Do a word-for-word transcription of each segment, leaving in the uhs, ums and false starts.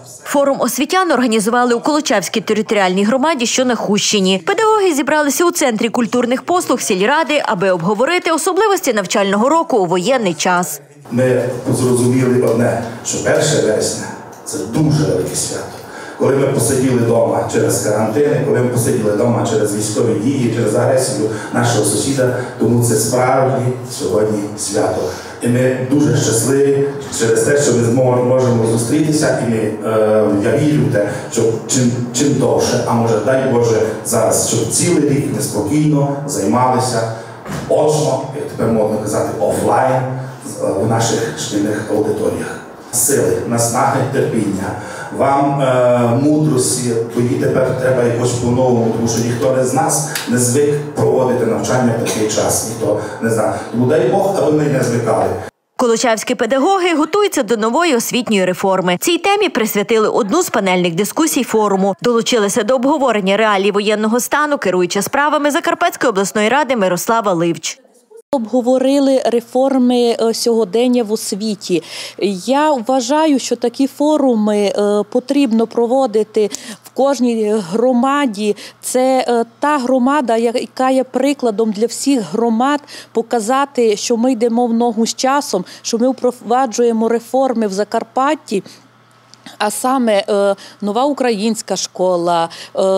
Форум освітян організували у Колочавській територіальній громаді, що на Хустщині. Педагоги зібралися у Центрі культурних послуг сільради, аби обговорити особливості навчального року у воєнний час. Ми зрозуміли одне, що перше вересня – це дуже велике свято. Коли ми посиділи вдома через карантини, коли ми посиділи вдома через військові дії, через агресію нашого сусіда, тому це справді сьогодні свято. І ми дуже щасливі через те, що ми можемо зустрітися, і ми, е, я вірю в те, що чим, чим довше, а може, дай Боже, зараз, щоб цілий рік ми спокійно займалися очно, як тепер можна казати, офлайн в наших шкільних аудиторіях. Сили, наснаги, терпіння, вам е, мудрості, бо її тепер треба якось по-новому, тому що ніхто не з нас не звик проводити навчання в такий час, ніхто не знає. Тому дай Бог, аби ми не звикали. Колочавські педагоги готуються до нової освітньої реформи. Цій темі присвятили одну з панельних дискусій форуму. Долучилися до обговорення реалій воєнного стану керуюча справами Закарпатської обласної ради Мирослава Ливч. Обговорили реформи сьогодення в освіті. Я вважаю, що такі форуми потрібно проводити в кожній громаді. Це та громада, яка є прикладом для всіх громад, показати, що ми йдемо в ногу з часом, що ми впроваджуємо реформи в Закарпатті. А саме нова українська школа,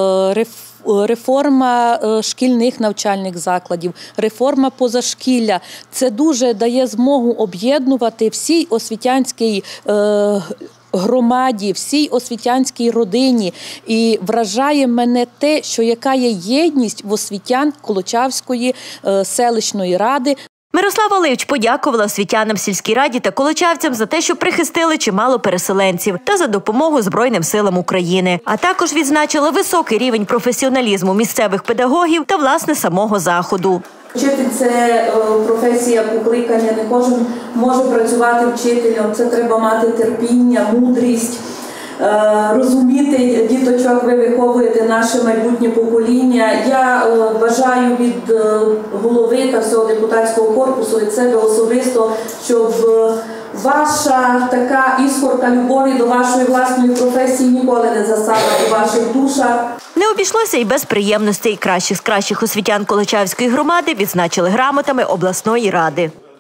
реформа шкільних навчальних закладів, реформа позашкілля. Це дуже дає змогу об'єднувати всій освітянській громаді, всій освітянській родині. І вражає мене те, що яка є єдність в освітян Колочавської селищної ради. Мирослава Ливч подякувала освітянам сільській раді та колочавцям за те, що прихистили чимало переселенців та за допомогу Збройним силам України. А також відзначила високий рівень професіоналізму місцевих педагогів та, власне, самого заходу. Вчитель – це професія покликання, не кожен може працювати вчителем, це треба мати терпіння, мудрість. Розуміти діточок, ви виховуєте наше майбутнє покоління. Я бажаю від голови та всього депутатського корпусу, від себе особисто, щоб ваша така іскорка любові до вашої власної професії ніколи не засала у ваших душах. Не обійшлося і без приємностей. Кращих з кращих освітян Колочавської громади відзначили грамотами обласної ради.